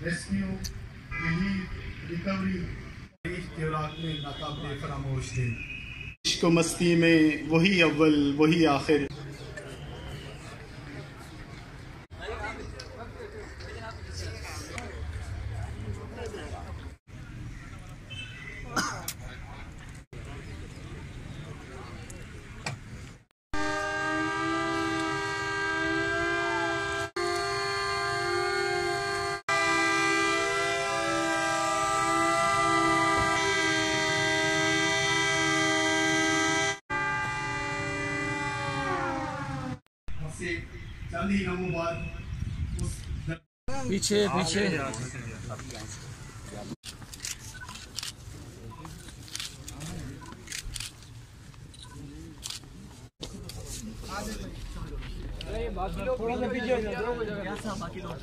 Rescue, relief, recovery के रात में नाकाबिले फरामोश थे। इश्क मस्ती में वही अव्वल वही आखिर। चंद ही लम्हों बाद पीछे पीछे थोड़ा सा पीछे बाकी लोग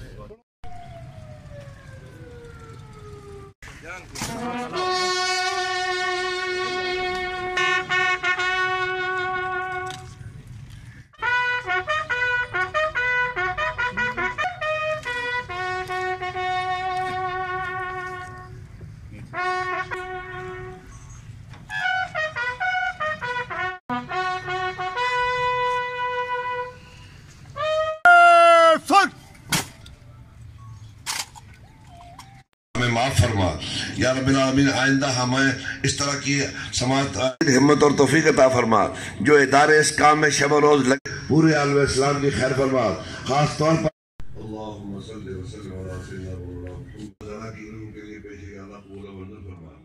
माफ फरमा या रब्बिल आलमीन। आइंदा हमें इस तरह की समाज हिम्मत और तौफीक अता फरमा जो इदारे इस काम में शब रोज लगे। पूरे आलम इस्लाम की खैर फरमा। खास तौर पर अल्लाहुम्मा सल्ली व सल्लिम अला सय्यिदिना मुहम्मद के लिए पेश फरमा।